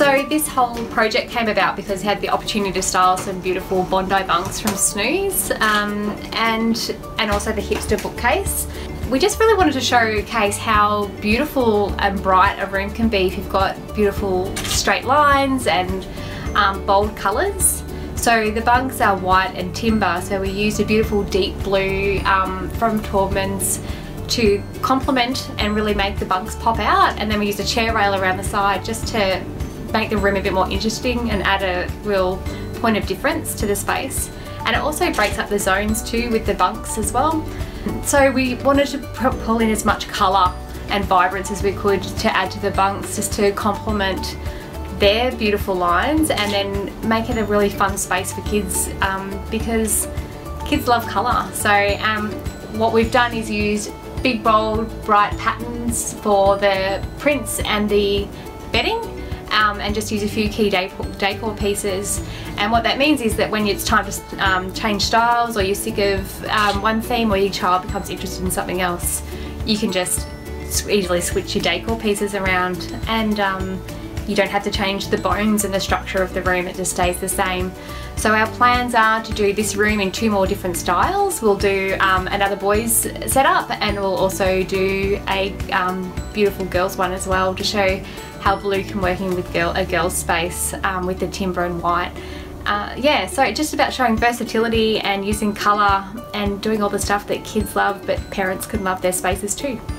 So this whole project came about because I had the opportunity to style some beautiful Bondi bunks from Snooze and also the hipster bookcase. We just really wanted to showcase how beautiful and bright a room can be if you've got beautiful straight lines and bold colours. So the bunks are white and timber, so we used a beautiful deep blue from Taubman's to complement and really make the bunks pop out, and then we used a chair rail around the side just to make the room a bit more interesting and add a real point of difference to the space. And it also breaks up the zones too with the bunks as well. So we wanted to pull in as much colour and vibrance as we could to add to the bunks, just to complement their beautiful lines and then make it a really fun space for kids, because kids love colour. So what we've done is use big bold bright patterns for the prints and the bedding, and just use a few key decor pieces. And what that means is that when it's time to change styles, or you're sick of one theme, or your child becomes interested in something else, you can just easily switch your decor pieces around, and you don't have to change the bones and the structure of the room, it just stays the same. So our plans are to do this room in 2 more different styles. We'll do another boys setup, and we'll also do a beautiful girls one as well, to show how blue can work in with a girls space with the timber and white. Yeah, so just about showing versatility and using colour and doing all the stuff that kids love, but parents can love their spaces too.